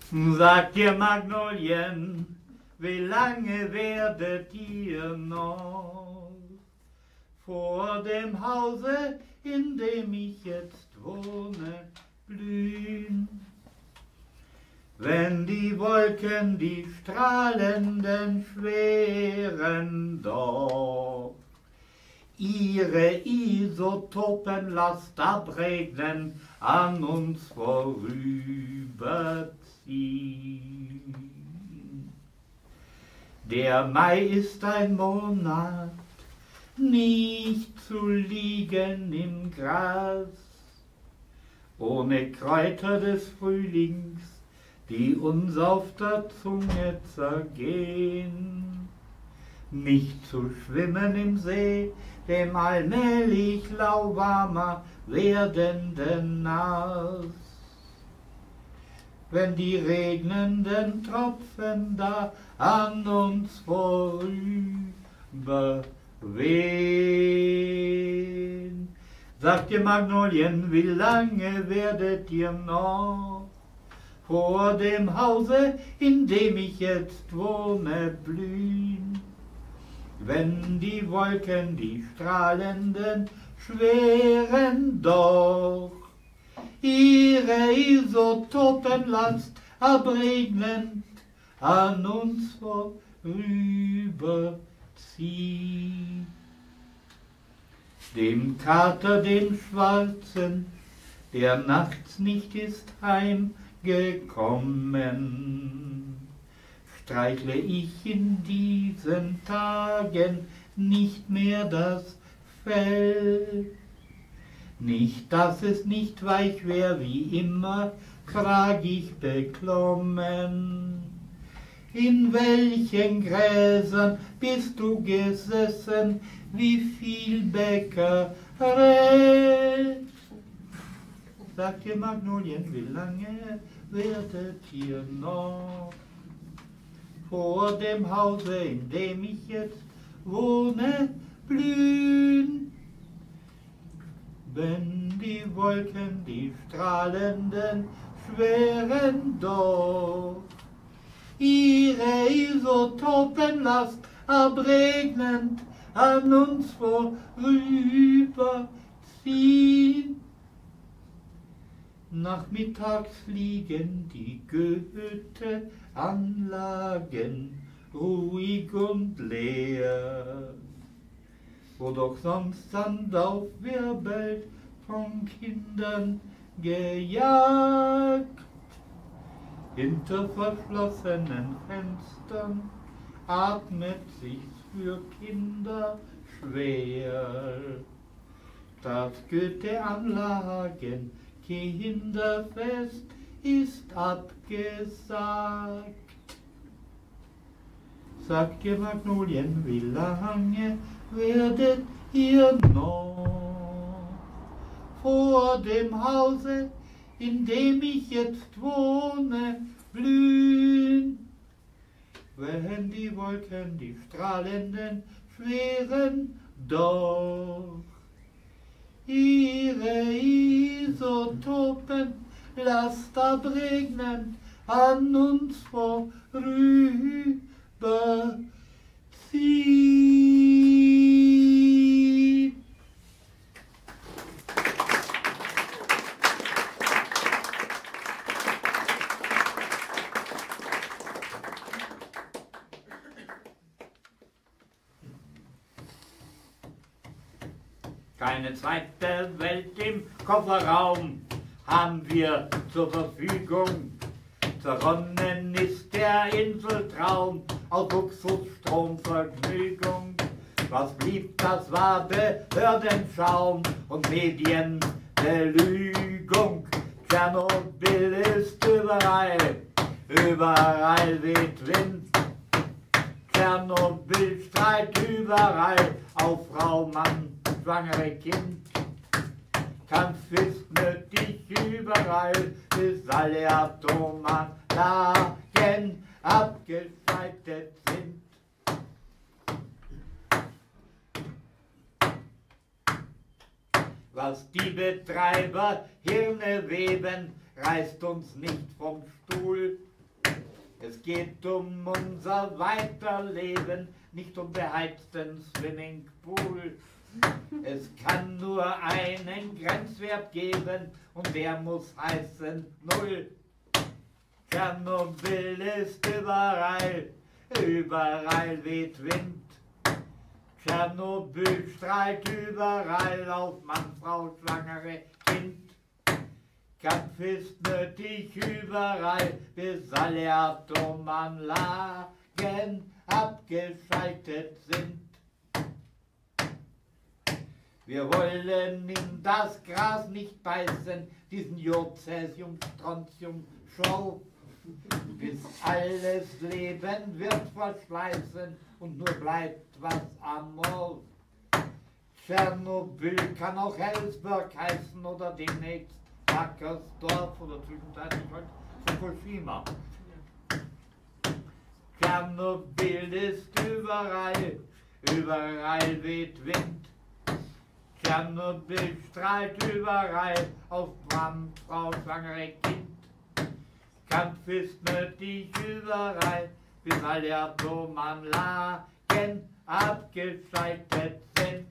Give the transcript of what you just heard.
Sagt ihr Magnolien, wie lange werdet ihr noch vor dem Hause, in dem ich jetzt wohne, blühen? Wenn die Wolken, die strahlenden schweren doch ihre Isotopenlast abregnen, an uns vorüberziehen. Der Mai ist ein Monat, nicht zu liegen im Gras, ohne Kräuter des Frühlings, die uns auf der Zunge zergehen, nicht zu schwimmen im See, dem allmählich lauwarmer werdenden Nass. Wenn die regnenden Tropfen da an uns vorüberwehen. Sagt ihr Magnolien, wie lange werdet ihr noch vor dem Hause, in dem ich jetzt wohne, blühen? Wenn die Wolken, die strahlenden, schweren doch ihre Isotopenlast abregnend an uns vorüberziehen. Dem Kater, dem Schwarzen, der nachts nicht ist heimgekommen, streichle ich in diesen Tagen nicht mehr das Fell. Nicht, dass es nicht weich wär, wie immer, frag ich beklommen. In welchen Gräsern bist du gesessen, wie viel Becquerel? Sagt ihr Magnolien, wie lange werdet ihr noch vor dem Hause, in dem ich jetzt wohne, blühen? Wenn die Wolken, die strahlenden, schweren doch ihre Isotopenlast abregnend an uns vorüberziehen. Nachmittags liegen die Goethe-Anlagen ruhig und leer, wo doch sonst Sand aufwirbelt, von Kindern gejagt. Hinter verschlossenen Fenstern atmet sich's für Kinder schwer. Das Goethe-Anlagen Kinderfest ist abgesagt. Sagt ihr Magnolien, wie lange werdet ihr noch vor dem Hause, in dem ich jetzt wohne, blühen? Wenn die Wolken, die strahlenden, schweren doch ihre Isotopenlast abregnen an uns vorüberziehen. Keine zweite Welt im Kofferraum haben wir zur Verfügung. Zerronnen ist der Inseltraum aus Luxus, Strom, Vergnügung. Was blieb, das war Behördenschaum und Medienbelügung. Tschernobyl ist überall, überall weht Wind. Tschernobyl strahlt überall auf Frau, Mann, schwangere Kind. Kampf ist nötig überall, bis alle Atomanlagen abgeschaltet sind. Was die Betreiber Hirne weben, reißt uns nicht vom Stuhl. Es geht um unser Weiterleben, nicht um beheizten Swimmingpool. Es kann nur einen Grenzwert geben und der muss heißen Null. Tschernobyl ist überall, überall weht Wind. Tschernobyl strahlt überall auf Mann, Frau, Schwangere, Kind. Kampf ist nötig überall, bis alle Atomanlagen abgeschaltet sind. Wir wollen in das Gras nicht beißen, diesen Jod, Cäsium, Strontium, Show, bis alles Leben wird verschleißen und nur bleibt was Amor. Tschernobyl kann auch Hellsberg heißen oder demnächst Wackersdorf oder zwischenzeitlich halt Fukushima. Tschernobyl ist überall, überall weht Wind. Tschernobyl strahlt überall auf Mann, Frau, Schwangere, Kind. Kampf ist nötig überall, bis alle Atomanlagen abgeschaltet sind.